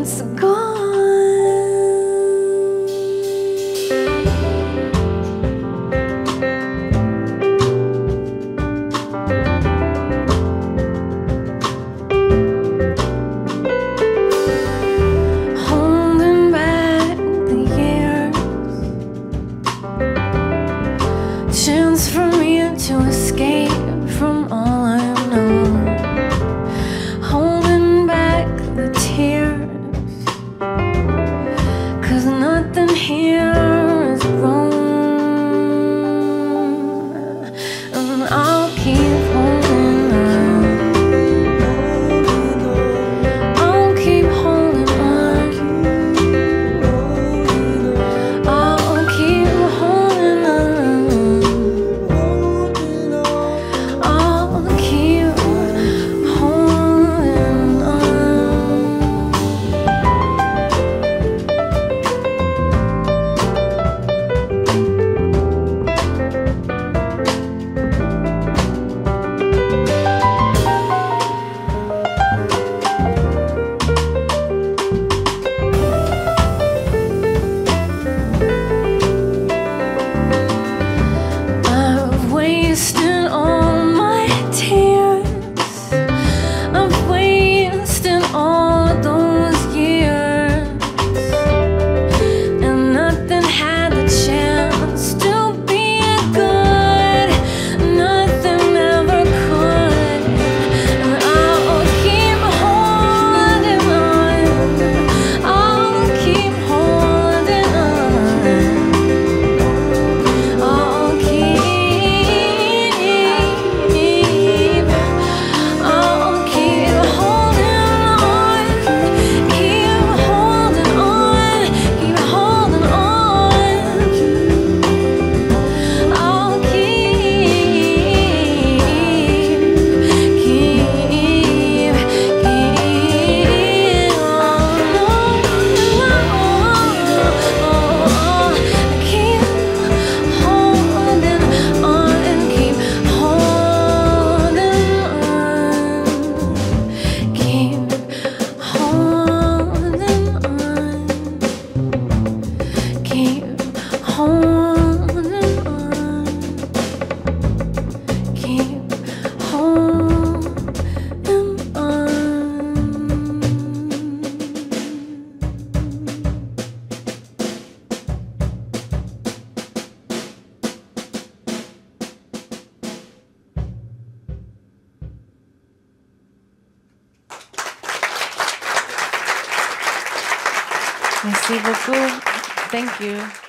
it's gone. Holding back the years, chance for me to escape from all I know. Holding back the tears, 'cause nothing here is wrong. And I'll keep holding on. I'll keep holding on. I'll keep holding on. I'll keep holding on. I've wasted all my tears. I've wasted all those years, and nothing had the chance to be good. Nothing ever could. And I'll keep holding on. I'll keep holding on. I'll keep holding on, keep holding on, keep holding on. I'll Merci beaucoup. Thank you.